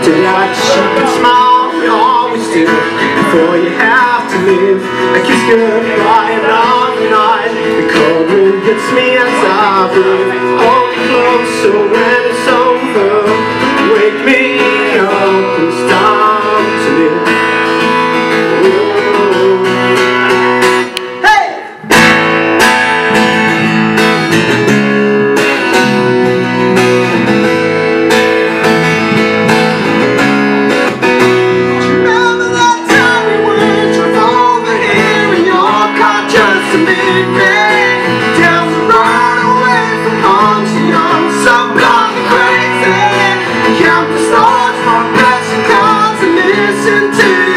Tonight you can smile, we always do. Before you have to leave, a kiss goodbye another night. The cold wind hits me as I breathe. Hold me closer when it's over. Wake me up and it's time to live. Count the stars, my blessing comes and listen to